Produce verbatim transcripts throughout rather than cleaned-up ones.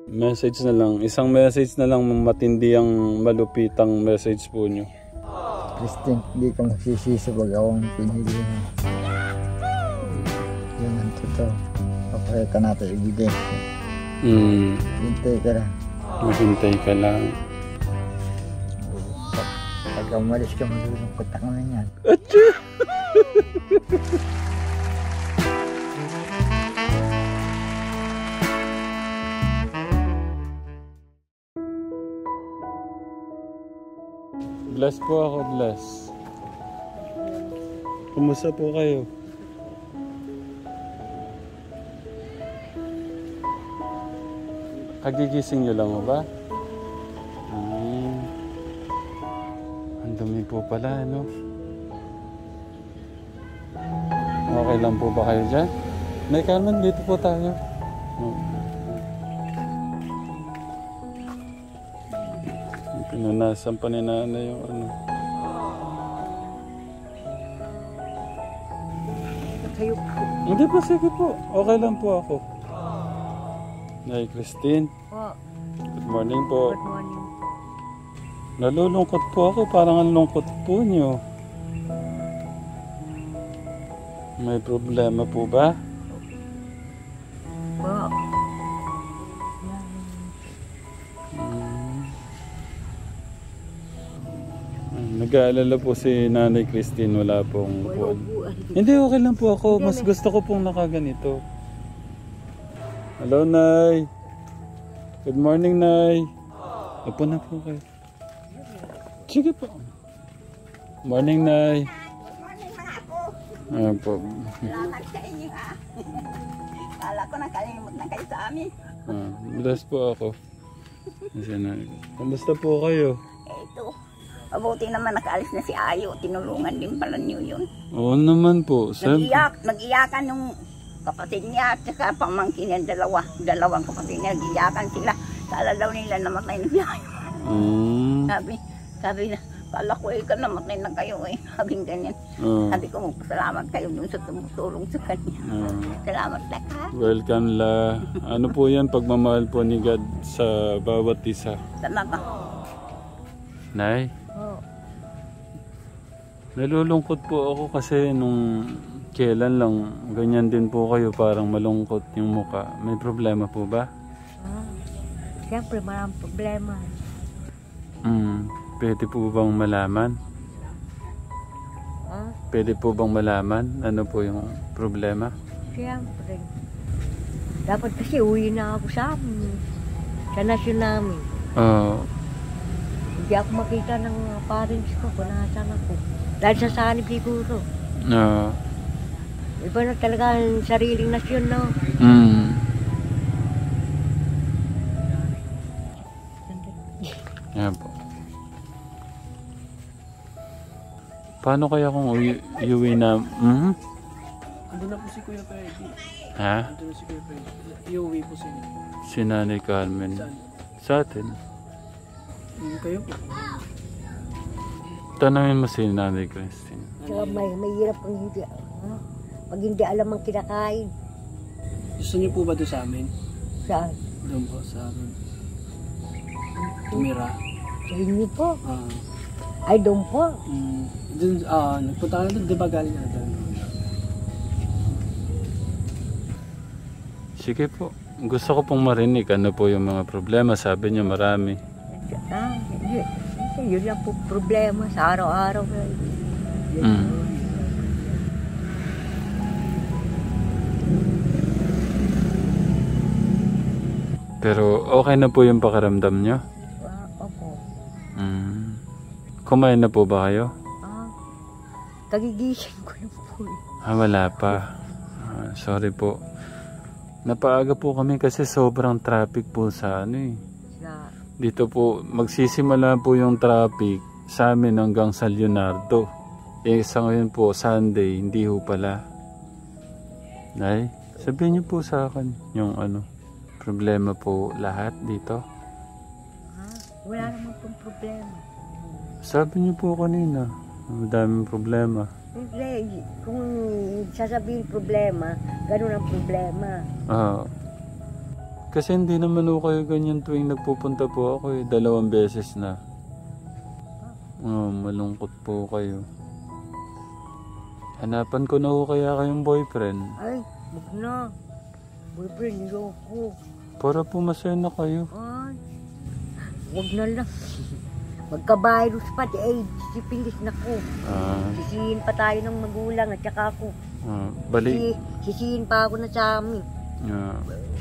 Message na lang. Isang message na lang, matindi ang malupitang message po nyo. Christine, hindi ka magsisisi pag akong pinili mo. Yan ang totoo. Papaya ka natin ibigay. Hmm. Hintay ka lang. Maghintay ka lang. Pag umalis ka, malulungkot ako na yan. Atcha! Bless po ako, bless. Kumusta po kayo? Kagigising nyo lang ba? Hmm. Ang dumi po pala, ano? Okay lang po ba kayo dyan? May Carmen, dito po tayo. Hmm. Pinunasan pa ni nanay yung ano. Hindi po, sige po. Okay lang po ako. Nay Christine. Po. Good morning po. Good morning. Nalulungkot po ako. Parang ang lungkot po niyo. May problema po ba? Po. Nag-aalala po si Nanay Christine, wala pong buwan. Hindi, okay lang po ako. Mas gusto ko pong nakaganito. Hello, Nay. Good morning, Nay. Upo na po kayo. Sige po. Morning, Nay. Morning mga ako. Ayan po. Salamat sa inyo ha. Kala ko nakalimut na kayo sa amin. Ah, bless po ako. Kamusta po kayo? Ito. Mabuti naman nakaalis na si Ayo. Tinulungan din pala niyo yun. Oo naman po. Nag-iyak. Nag-iyakan yung kapatid niya at saka pamangkin niya dalawa. Dalawang kapatid niya. Nag-iyakan sila. Kala daw nila namatay na si Ayo. Mm. Sabi, sabi na, kala ko eh ka namatay na kayo eh. Sabing ganyan. Uh, Sabi ko, salamat kayo dun sa tumutulong sa kanya. uh, Salamat na ka. welcome la. Ano po yan, pagmamahal po ni God sa bawat isa. Talaga. Nay? Po. Nalulungkot po ako kasi nung kailan lang, ganyan din po kayo, parang malungkot yung muka. May problema po ba? Ah, siyempre maraming problema. Hmm, pwede po bang malaman? Ah, Pwede po bang malaman? Ano po yung problema? siyempre. Dapat kasi uwi na ako sa amin. Sa nasyon namin. Oo. Hindi ako makita ng mga parents ko kung nasaan ako. Dahil sa sanib siguro. Oo. Iba na talaga ang sariling nasyon, no? Hmm. Yan po. Paano kaya kung uwi, iuwi na... Mm? Andun na po si Kuya Freddy. Ha? Andun na si Kuya Freddy. Iuwi po sila. Si Nanay Carmen. Saan? Sa atin. Hindi kayo po. Tanungin mo si Nanay Christine. Saka may, may hirap kang hindi, ah, pag hindi alam ang kinakain. Gusto niyo po ba doon sa amin? Saan? Doon po sa amin. Tumira. Sa inyo po. Ah. Ay, doon po. Mm, doon, ah, nagpunta ka na doon. Di ba galing na doon? Sige po. Gusto ko pong marinig ano po yung mga problema. Sabi niyo marami. Ah, yun, yun lang po problema sa araw-araw. Mm. Pero okay na po yung pakiramdam niyo? Ah, opo. Mm. Kumain na po ba kayo? Ah, kagigising ko lang po. Ah, wala pa. Ah, sorry po. Napaaga po kami kasi sobrang traffic po sa ano eh. Sa, Dito po, magsisimula po yung traffic sa amin hanggang sa Leonardo. Eh, sa ngayon po, Sunday, hindi ho pala. Nay, sabihin niyo po sa akin yung ano, problema po lahat dito. ah, wala naman pong problema. Sabi niyo po kanina, madaming problema. Hindi, kung sasabihin problema, ganun ang problema. Ah, Kasi hindi naman ho kayo ganyan tuwing nagpupunta po ako eh. Dalawang beses na. Oh, malungkot po kayo. Hanapan ko na ho kaya kayong boyfriend. Ay, wag na. Boyfriend, niloko. Para po masaya na kayo. Ay, wag na lang. Magka-virus pa, di ay, sipilis na ko. Ah, Sisihin pa tayo ng magulang at saka ako. ah, bali. Sisi, sisihin pa ako na sa amin. Ah.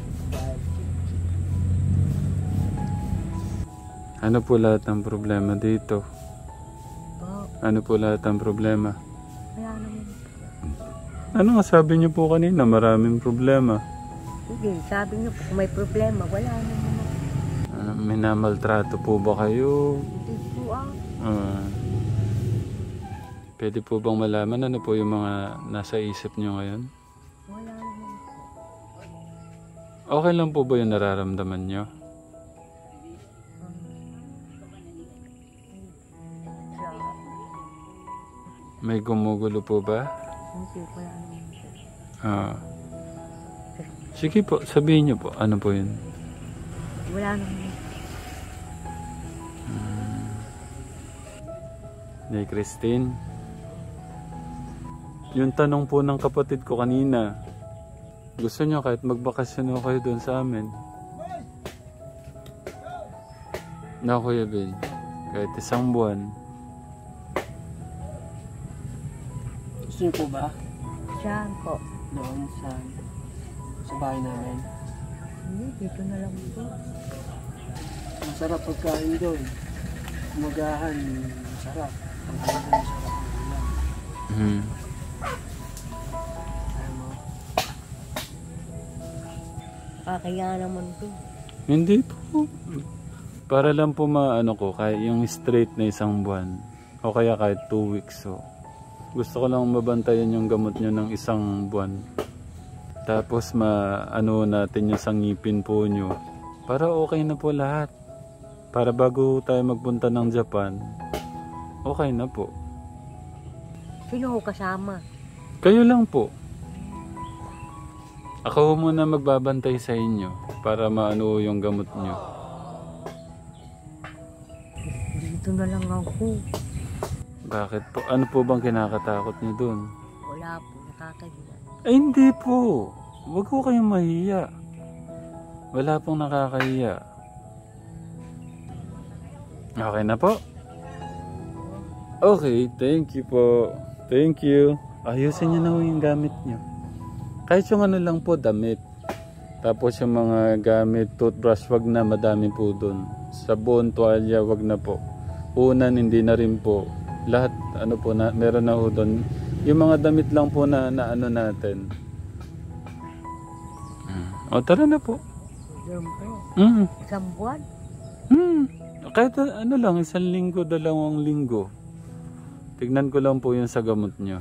Ano po lahat ng problema dito? Oh, Ano po lahat ng problema? kaya naman. Ano nga sabi niyo po kanina? Maraming problema. Sige, sabi niyo po, kung may problema, wala naman. Ano, minamaltrato po ba kayo? Hindi po ah. Ah. Pwede po bang malaman ano po yung mga nasa isip niyo ngayon? Wala naman. Okay lang po ba yung nararamdaman niyo? May gumugulo po ba? Hindi, wala naman. Ah. Sige po, sabihin niyo po. Ano po yun? Wala naman. Ni Christine. Yung tanong po ng kapatid ko kanina. Gusto niyo kahit magbakasyon ako kayo doon sa amin? Na Kuya Ben. Kahit isang buwan. Gusto niyo po ba? Saan po? Doon sa, sa bahay namin. Hindi, dito na lang po. Masarap pagkain doon. Umagahan, masarap. Ang halaga masarap. Hmm. Ayaw mo. Ah, kaya naman po. Hindi po. Para lang po maano ko, kahit yung straight na isang buwan. O kaya kahit two weeks. So. Gusto ko lang mabantayan yung gamot nyo ng isang buwan. Tapos maano natin yung sangipin po nyo. Para okay na po lahat. Para bago tayo magpunta ng Japan, okay na po. Sino ho kasama? Kayo lang po. Ako muna magbabantay sa inyo para maano yung gamot nyo. Dito na lang ako. Bakit po? Ano po bang kinakatakot nyo dun? Wala po, nakakahiya. Ay hindi po. Huwag ko kayong mahiya. Wala pong nakakahiya. Okay na po? Okay, thank you po. Thank you. Ayusin nyo na ho yung gamit nyo. Kahit yung ano lang po, damit. Tapos yung mga gamit, toothbrush, wag na, madami po dun. Sabon, tuwalya, wag na po. Unan, hindi na rin po. Lahat, ano po, na, meron na ho dun. Yung mga damit lang po na, na ano natin. O, tara na po. Yan po. Mm. Isang buwan. Hmm. Kahit uh, ano lang, isang linggo, dalawang linggo. Tignan ko lang po yun sa gamot nyo.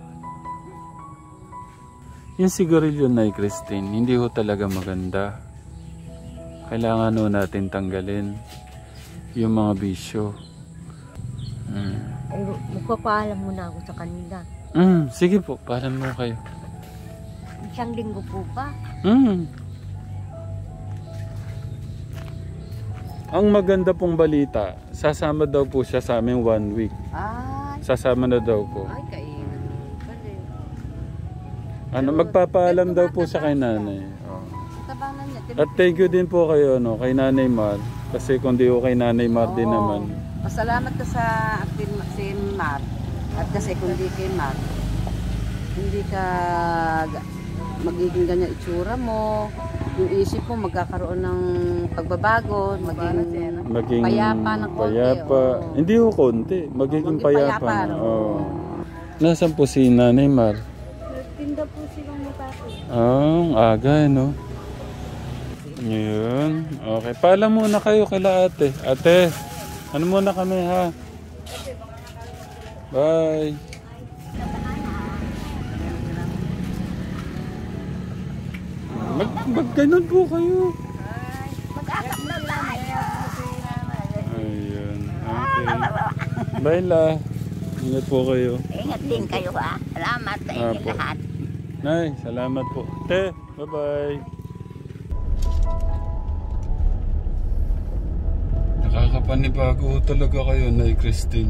Yung sigarilyo na Christine, hindi ho talaga maganda. Kailangan ho natin tanggalin yung mga bisyo. Hmm. Ay, magpapaalam muna ako sa kanila. Hmm, sige po, paalam mo kayo. Isang linggo po ba? Hmm. Ang maganda pong balita, sasama daw po siya sa aming one week. Ay, Sasama na daw po. ay, kainan mo pala. Ano, magpapaalam daw po siya kay nanay. Oh. Tabangan niya. At thank you din po kayo, no, kay Nanay Mar. Kasi kung di ko kay Nanay Mar din naman. Pasalamat ka sa atin, si Mar. At kasi kung di kay Mar, hindi ka ga- magiging ganyan itsura mo. Yung isip mo magkakaroon ng pagbabago, maging, Maging payapa ng konti. payapa. oo. Hindi ko konti, magiging Maging payapa. payapa, na. no? Oh. Nasaan po si Nanay Mar? Tinda po silang mutako. Ah, aga, no? Yun. Okay. Paalam muna kayo kila ate. Ate, ano muna kami ha? Bye. Mag, mag ganun po kayo. Mag-akap na lang. Ayun. Okay. Bye la. Ingat po kayo. Ingat din kayo ha. Salamat sa inyo Apo. lahat. Nay, salamat po. Te, bye-bye. Panibago talaga kayo, Nay Christine.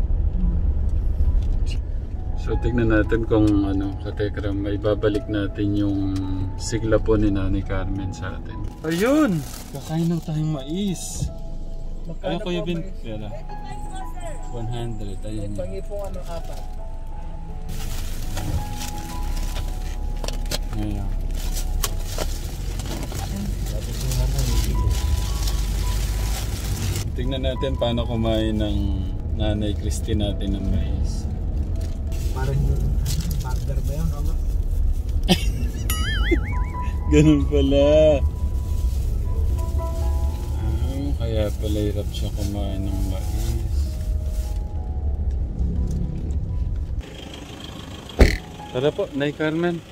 So tignan natin kung ano, katekram, may babalik natin yung sigla po ni Nanay Carmen sa atin. Ayun! Kakain na tayong mais. Ayun, Kuya Bin. Pera. one hundred. Ayun. Pangipong ano, apat. Ngayon. Tingnan natin paano kumain ng Nanay Christine natin ng mais. Parang yung partner ba yun? Ama? Ganun pala. Ah, kaya pala hirap siya kumain ng mais. Tara po, Nay Carmen.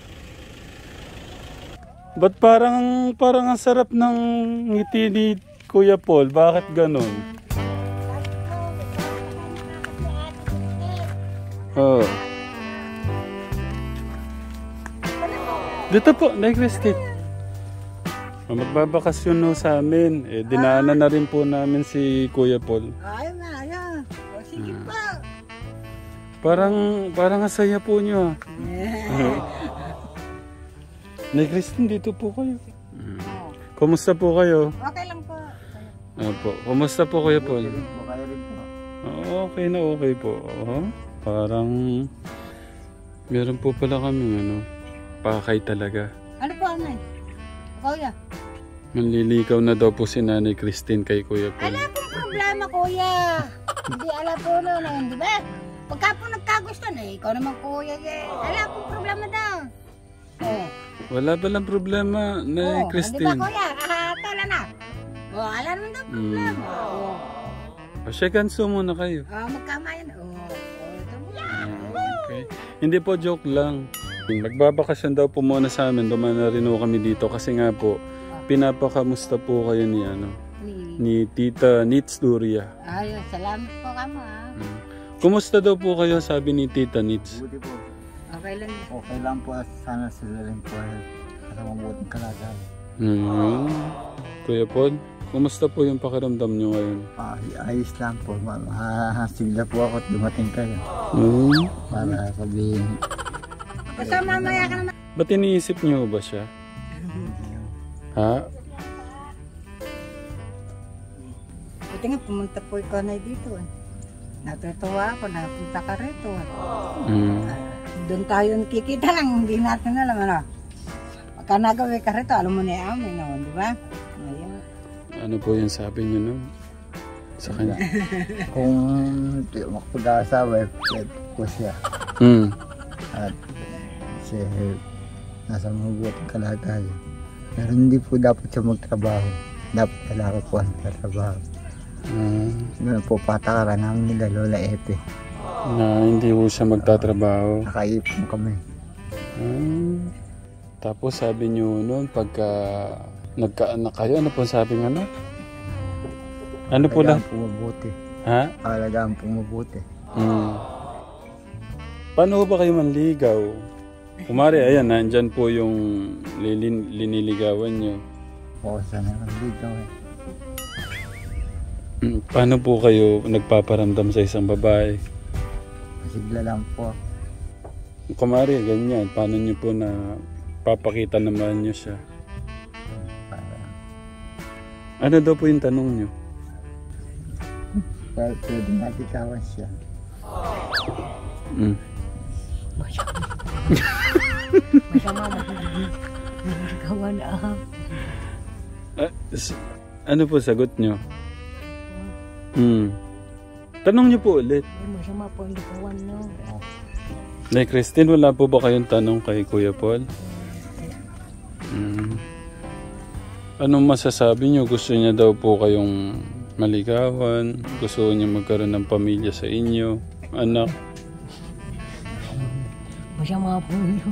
Ba't parang, parang ang sarap ng ngiti ni Kuya Paul? Bakit ganun? Oh. Dito po, Nay Christine. Magbabakasyon no sa amin. Eh, dinaanan na rin po namin si Kuya Paul. Ayaw na, ayaw. O, sige pa. Parang, parang asaya po nyo. Nay Christine, dito po kayo. Kumusta po kayo? Okay lang po. Opo. Kumusta po Kuya Paul? Kaya rin po. Oo, okay na okay po. Oo. Parang meron po pala kami ano, pakay talaga. Ano po, Anay? Kuya? Manlilikaw na daw po si Nanay Christine kay Kuya Paul. Wala pong problema, Kuya. Hindi, alam po na, di ba? Pagka po nagkagusto na, ikaw naman, Kuya. Eh. Wala pong problema daw. Oh. Wala ba lang problema, Nanay Oh, Christine? di ba, Kuya? Ah, tala na. Oh, alam naman daw problema. Oh. O siya, ganso muna kayo. Ah, magkamayan. Oh, oh, ito mo. Okay. Hindi po, joke lang. Magbabakasyon daw po muna sa amin. Dumaan na rin po kami dito kasi nga po, pinapakamusta po kayo ni ano, ni Tita Nits Duria. Ay, salamat po kamo ha. Hmm. Kumusta daw po kayo, sabi ni Tita Nits? Buti po. Okay lang. Okay lang po at sana sila rin po ay sa mabuting kalagayan. Hmm. Kuya Paul, kumusta po yung pakiramdam nyo ngayon? Ay, ayos lang po. Mahahasigla po ako at dumating kayo. Hmm. Para sabihin, Basta mamaya ka naman. Ba't iniisip nyo ba siya? Ha? Buti nga pumunta po ikaw na dito eh. Natutuwa ako, napunta ka rito eh. Hmm. Doon tayo kikita lang, hindi natin alam ano. Pagka nagawin ka rito, alam mo na yung amin naman, di ba? Ngayon. Ano po yung sabi nyo no? Sa kanya? kung di makapag-aasawa, eh, po siya. Hmm. At siya eh, nasa mabuting kalagayan. Pero hindi po dapat siya magtrabaho. Dapat talaga po ang trabaho. Hmm. Ganun po patakaran namin nila Lola Epe. Na hindi po siya magtatrabaho. Nakaipon kami. Hmm. Tapos sabi nyo noon, pagka nagkaanak kayo, ano po sabi nga no? Ano po lang? Alagaan po mabuti. Ha? Alagaan po mabuti. Hmm. Paano ba kayo manligaw? Kumari, ayan, nandyan po yung lilin, liniligawan nyo. O sana dito eh. Hmm. Paano po kayo nagpaparamdam sa isang babae? Masigla lang po. Kumari, ganyan. Paano nyo po na papakita naman nyo siya? Para, Ano daw po yung tanong nyo? para pwede nakitawan siya. Hmm. Masama na po. Nagkawan ah. Ah, s- ano po sagot nyo? Hmm. Tanong nyo po ulit. Ay, masama po ang likawan no. Nay Christine, wala po ba kayong tanong kay Kuya Paul? Hmm. Anong masasabi nyo? Gusto niya daw po kayong maligawan? Gusto niya magkaroon ng pamilya sa inyo? Anak? Masama po yun.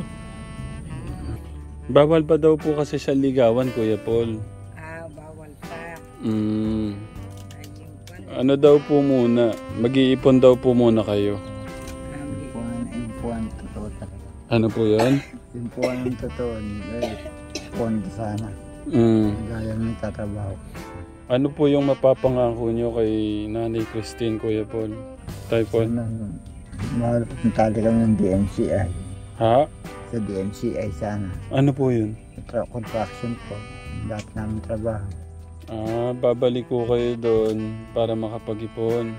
Bawal pa daw po kasi siya ligawan, Kuya Paul. Ah, bawal pa. Hmm. Ayun pa. Ano daw po muna? Mag-iipon daw po muna kayo. Yun po ang, yun po ang totoo talaga. Ano po yan? Yun po ang totoo. Eh, pondo sana. Hmm. Gaya ng tatrabaho. Ano po yung mapapangako nyo kay Nanay Christine, Kuya Paul? Tay Paul? Ano, mahal punta kami ng D M C I. Ha? Sa D M C I sana. Ano po yun? Tra- contraction po. Lahat namin trabaho. Ah, babalik ko kayo doon para makapag-ipon.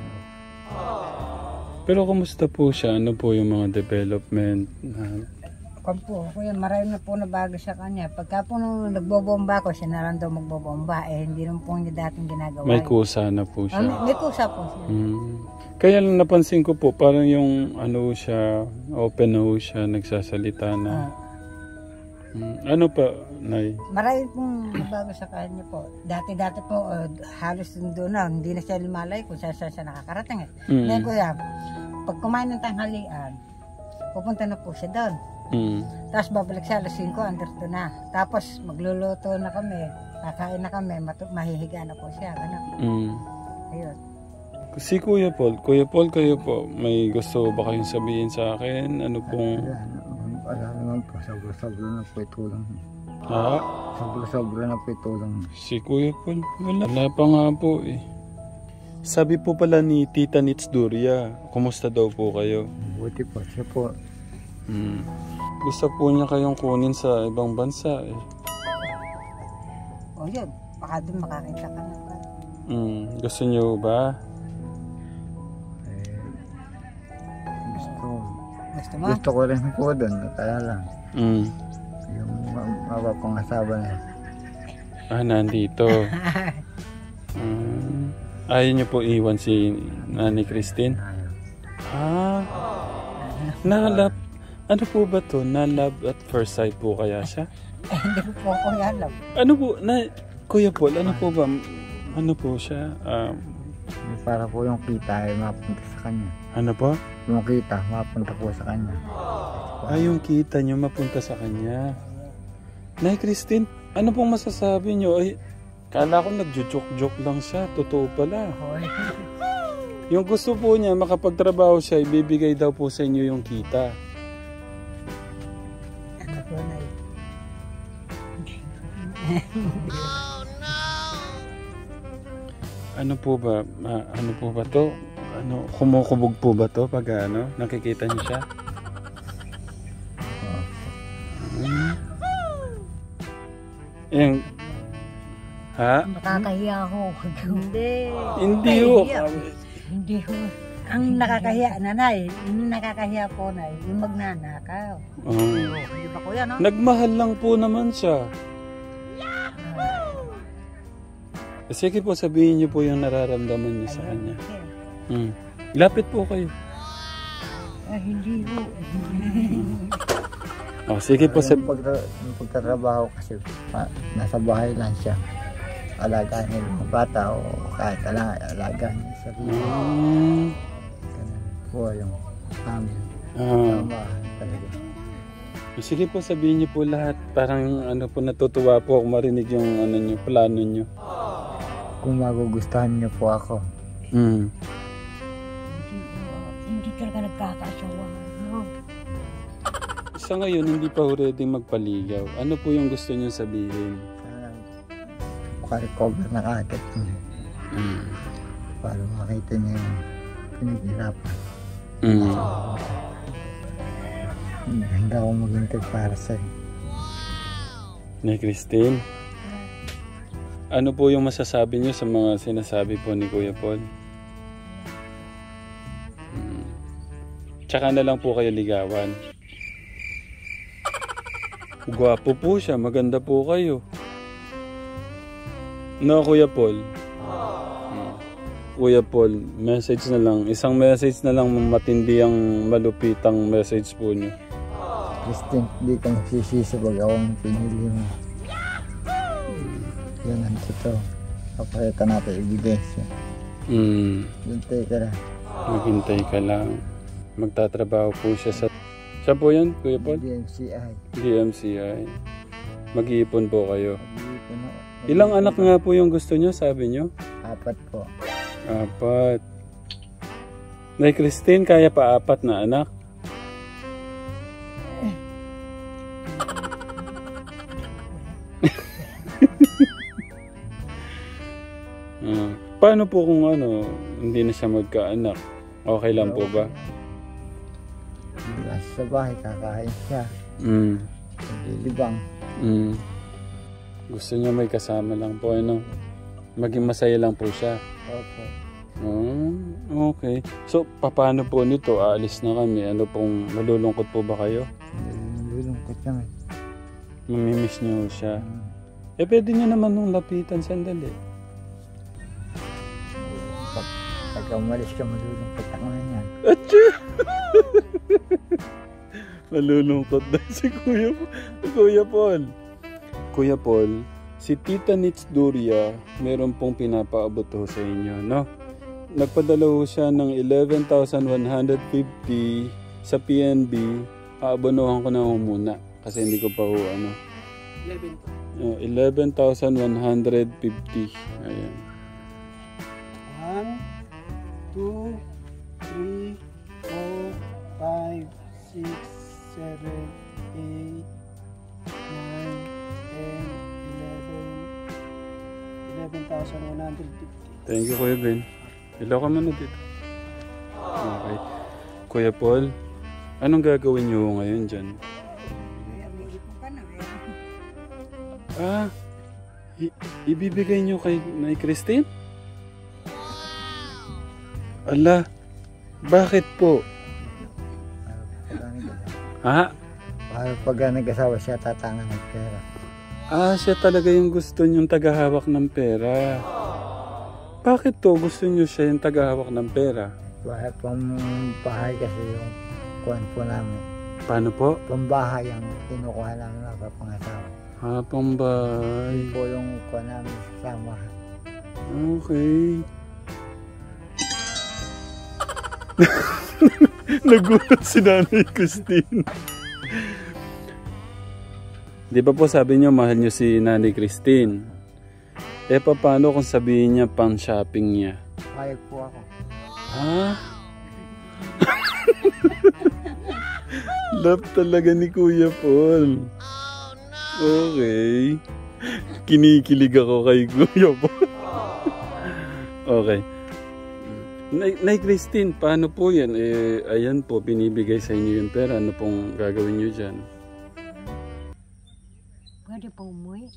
Pero kumusta po siya? Ano po yung mga development? Ah, Kung po, kuya, marami na po na bago sa kanya. Pagka po nung nagbobomba ko, siya na lang daw magbobomba. Eh, hindi naman po niya dating ginagawa. may kusa na po Ah, siya. may, may kusa po siya. Hmm. Kaya lang napansin ko po, parang yung ano siya, open na ho siya, nagsasalita na. Ah, Hmm. Ano pa, Nay? marami pong bago sa kanya po. Dati-dati po, uh, halos doon na, hindi na siya lumalay kung saan saan siya nakakarating. Eh. Mm. Ngayon kuya, pag kumain ng tanghalian, pupunta na po siya doon. Hmm. Tapos babalik siya alas singko, under doon na. Tapos magluluto na kami, kakain na kami, matu- mahihiga na po siya. Ganun. Hmm. Ayun. Si Kuya Paul, Kuya Paul kayo po, may gusto ba kayong sabihin sa akin? Ano pong... Wala, naman- wala naman po. Sobra-sobra na po itulong. Ha? Sobra-sobra na po itulong. Si Kuya Paul, wala. Wala pa nga po eh. Sabi po pala ni Tita Nits Duria, kumusta daw po kayo? Buti po. Siya po. Hmm. Gusto po niya kayong kunin sa ibang bansa eh. O yun, baka doon makakita ka na. Hmm. Gusto niyo ba? Eh, gusto, Gusto mo? gusto ko rin po doon. Kaya lang. Hmm. Yung ma- mapapangasawa na. Ah, nandito. Hmm. Ayaw niyo po iwan si Nanay Christine? Ayaw. Ah. Nalap. Ano po ba to? Na love at first sight po kaya siya? Eh, hindi ko po ko alam. Ano po? Na, Kuya Paul, ano po ba? Ano po siya? Um, Yung para po yung kita ay mapunta sa kanya. ano po? Yung kita, mapunta po sa kanya. Ah, yung kita niyo mapunta sa kanya. Nay Christine, ano pong masasabi niyo? Ay, kala ko nagjo-joke-joke lang siya. Totoo pala. Hoy. Yung gusto po niya, makapagtrabaho siya, ibibigay daw po sa inyo yung kita. Ano po na yun? Ano po ba? Ah, ano po ba to? Ano, kumukubog po ba to pag ano, nakikita niyo siya? Oo. Hmm. Yung, ha? Nakakahiya ho. Hindi. Hindi ho. Nakakahiya. Hindi ho. Ang nakakahiya, nanay, yung nakakahiya po na yung magnanakaw. Oh. Hindi ba kuya, no? Nagmahal lang po naman siya. Sige po, sabihin niyo po yung nararamdaman niyo sa kanya. Hmm. Lapit po kayo. Ah, hindi ho. Oh, sige po, Yung, sab- pagtra- yung pagtatrabaho kasi pa- nasa bahay lang siya. Alagaan niya yung mga bata o kahit ala- alagaan niya sa sarili. Hmm. Ganun po yung family. Ah. Tama talaga. Sige po, sabihin niyo po lahat. Parang ano po, natutuwa po ako marinig yung ano niyo, plano niyo. Kung magugustuhan niyo po ako, Hmm. Hindi talaga nagkakasawa. No? Sa ngayon, hindi pa ho ready magpaligaw. Ano po yung gusto niyo sabihin? sana makarecover na agad niya Hmm. para makita niya yung pinaghirapan. Hmm. Hindi ako maghintay para sa'yo. Ni Christine, ano po yung masasabi niyo sa mga sinasabi po ni Kuya Paul? Hmm. Tsaka na lang po kayo ligawan. Gwapo po siya, maganda po kayo. No, Kuya Paul? Hmm. Kuya Paul, message na lang. Isang message na lang, matindi ang malupitang message po niyo. Christine, hindi ka nagsisisi pag akong pinili mo. Yan ang totoo. Papakita natin ebidensya. Hmm. Hintay ka na. Maghintay ka lang. Magtatrabaho po siya sa... Siya po yan, Kuya Paul? D M C I. D M C I. Mag-iipon po kayo. Dito na. Ilang anak nga po yung gusto niyo, sabi niyo? Apat po. Apat. Nay Christine, kaya pa apat na anak? Ah, paano po kung ano, hindi na siya magkaanak? Okay lang po ba? Nasa sa bahay, kakain siya. Mm. Naglilibang. Mm. Gusto niya may kasama lang po, ano? Maging masaya lang po siya. Opo. Oh, okay. So, paano po nito? Aalis na kami. Ano pong, malulungkot po ba kayo? Nalulungkot kami. Mamimiss niyo siya. Hmm. Eh, pwede niyo naman nung lapitan sandali. Pag, pagka umalis ka, malulungkot ako na yan. Atcha! Malulungkot na si Kuya, Kuya Paul. Kuya Paul, si Tita Nits Duria, meron pong pinapaabot ho sa inyo, no? Nagpadala ho siya ng eleven thousand one hundred fifty sa P N B. Aabonohan ko na ho muna kasi hindi ko pa ho ano. eleven. Uh, eleven thousand one hundred fifty. Ayan. one, two, three, four, five, six, seven, eight, nine, ten, eleven, eleven thousand one hundred fifty. Thank you, Kuya Ben. Ilaw ka muna dito. Okay. Kuya Paul, anong gagawin niyo ngayon dyan? Ah, i- ibibigay niyo kay Nay Christine? Ala, bakit po? Ah, Para pag nag-asawa siya, tatangan ng pera. ah, siya talaga yung gusto niyong tagahawak ng pera. Bakit to? Gusto niyo siya yung tagahawak ng pera? Bahay, pambahay kasi yung kuhan po namin. Paano po? Pambahay ang kinukuha namin mga kapangasawa. Ah, pambay. Yun po yung kuha namin sa samahan. Okay. Nagulat si Nanay Christine. Di ba po sabi niyo mahal niyo si Nanay Christine? Eh paano kung sabihin niya pang shopping niya? Payag po ako. Ha? Love talaga ni Kuya Paul. Okay. Kinikilig ako kay Kuya Paul. Okay. Nay, Nay Christine, paano po yan? Eh, ayan po, binibigay sa inyo yung pera. Ano pong gagawin nyo dyan? Pwede pa umuwi.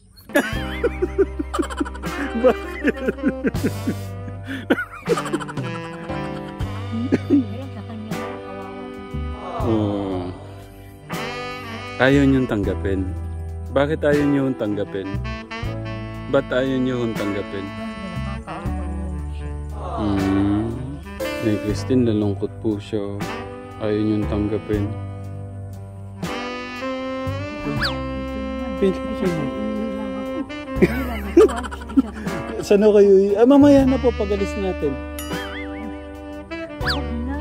Bakit? Pero sa kanya, kawawa. Oh. Ayaw niyong tanggapin. Bakit ayaw niyong tanggapin? Ba't ayaw niyong tanggapin? Nakakaawa naman siya. Hmm. Nay Christine, nalungkot po siya. Ayaw niyong tanggapin. Pili siya. Saan ako kayo? Ah, mamaya na po pag-alis natin. Huwag na.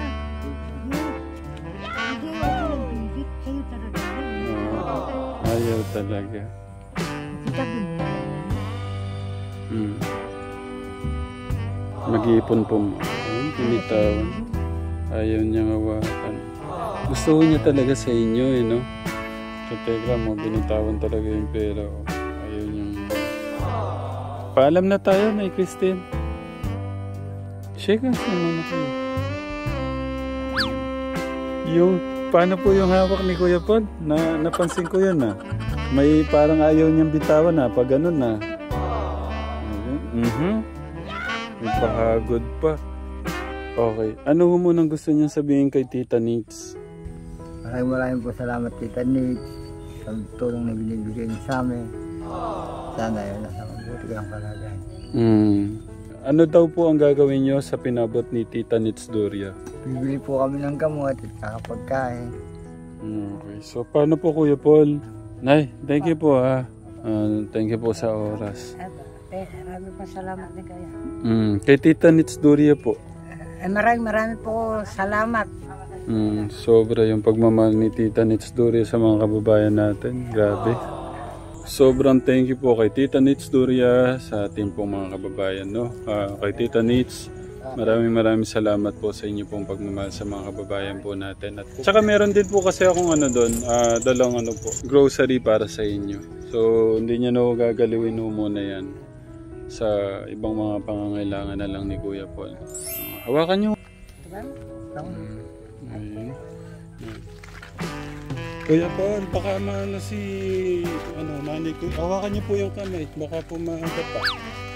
Hindi ako nagbibig. Kayo talaga. Ah, ayaw talaga. Sabi mo na. Hmm. Mag-iipon po mo. Ay, pinitawan. Ayaw niya hawakan. Gusto ko niya talaga sa inyo eh, no? Kategra mo, binitawan talaga yung pera. Oh. Ayaw niyang... Paalam na tayo, Nay Christine. Shake hands naman na kayo. Yung, paano po yung hawak ni Kuya Paul? Na, napansin ko yun na. May parang ayaw niyang bitawan na, pag ganun na. Mhm. May pahagod pa. Okay. Ano ho munang gusto niyang sabihin kay Tita Nits? Maraming maraming po salamat Tita Nits sa tulong na binibigay niyo sa amin. Sana yun, nasa mabuti ka ng kalagayan. Hmm. Ano daw po ang gagawin niyo sa pinabot ni Tita Nits Duria? Bibili po kami ng gamot at kakapagkain. Okay. So, paano po Kuya Paul? Nay, thank you po ha. Uh, thank you po sa oras. Eh, marami pa salamat din kaya. Mm, kay Tita Nits Duria po. Eh, marami marami po salamat. Mm, sobra yung pagmamahal ni Tita Nits Duria sa mga kababayan natin. Grabe. Sobrang thank you po kay Tita Nits Duria sa ating pong mga kababayan. No? Uh, kay Tita Nits, maraming maraming salamat po sa inyo pong pagmamahal sa mga kababayan po natin. At saka meron din po kasi akong ano doon, uh, dalawang ano po, grocery para sa inyo. So hindi nyo na gagaliwin mo muna yan. sa ibang mga pangangailangan na lang ni Kuya Paul. Uh, hawakan niyo. Diba? Ayun. Kuya Paul, baka maano si ano, nanay ko. Hawakan niyo po yung kamay. Baka po maaga pa.